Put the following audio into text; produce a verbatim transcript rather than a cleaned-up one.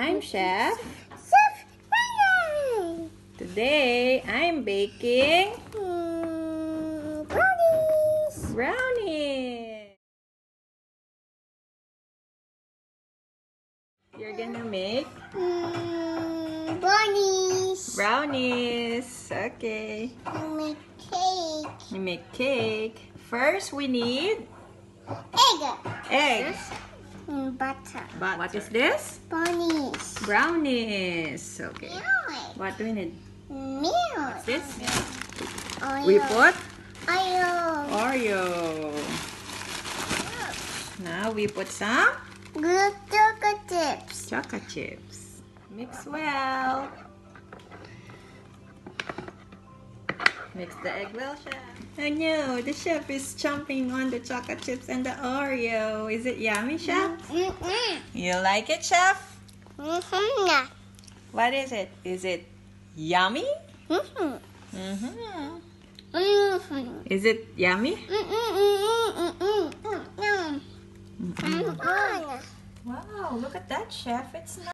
I'm Chef. Chef Ryan. Today I'm baking Mm, brownies. brownies. You're gonna make Mm, brownies. brownies. Okay. You make cake. We make cake. First we need Egg. eggs. Mm, butter. But what is this? Brownies. Brownies. Okay. Milk. What do we need? Milk. This? Oil. We put Oil. Oreo. Now we put some Good chocolate chips. chocolate chips. Mix well. Mix the egg well, chef. Oh no, the chef is chomping on the chocolate chips and the Oreo. Is it yummy, chef? Mm-mm. You like it, chef? Mm-hmm. What is it? Is it yummy? Mm-hmm. Mm-hmm. Mm-hmm. Is it yummy? Mm-mm-mm-mm-mm-mm. Mm-mm. Wow, look at that, chef. It's